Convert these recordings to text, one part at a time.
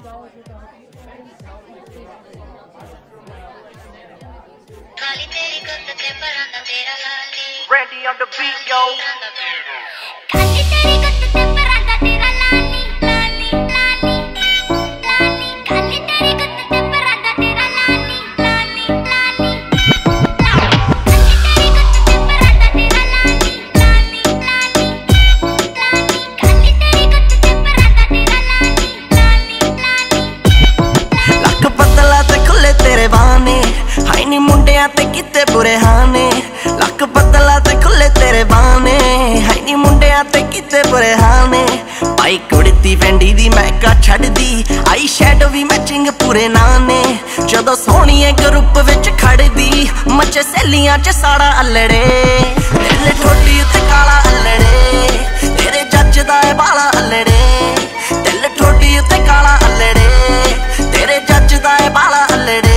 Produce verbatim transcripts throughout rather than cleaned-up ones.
Randy on the beat, yo. ते किते बुरे हाने लक बदला ते खुले तेरे बाने है नी मुंडिया ते किते बुरे हाने पाई कुड़ती वेंडी दी मैका छड़ दी आई शैडो भी मैचिंग पूरे नाने जदों सोहणीए ग्रुप विच खड़दी मचे सहेलियां च साड़ा अल्लड़े दिल ठोडी उत्ते काला अल्लड़े तेरे जचदा है बाला अल्लड़े दिल ठोडी उत्ते काला अल्लड़े तेरे जचदा है बाला अल्लड़े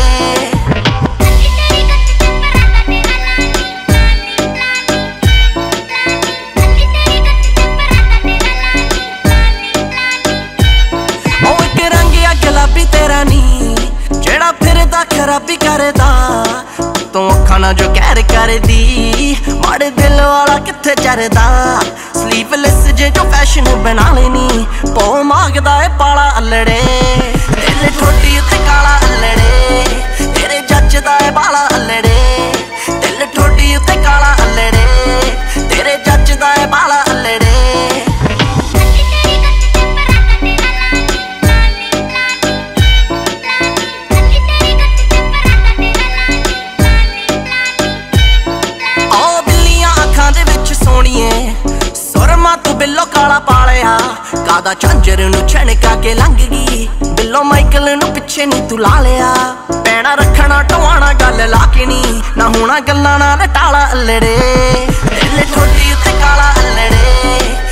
जेड़ा फिरदा खराबी करदा तू अखा ना जो कहर कर दी माड़े दिल वाला किथे चरदा स्लीवलेस जे जो फैशन बना लेनी पो मांगदा है पाला अल्लड़े दिल ठोडी उत्ते काला अल्लड़े तेरे जचदा है बाला अल्लड़े दिल ठोडी उत्ते काला अल्लड़े तेरे जचदा है बाला अल्लड़े तू बिल्लो काला पालिया कादा झांजर नू छणका के लंघ गई बिल्लो माइकल नू पिछे नी तू ला लिया पैना रखना टवाना गल ला के नी ना होना गल्लां नाल टाला अल्लड़े दिल ठोडी उत्ते काला अल्लड़े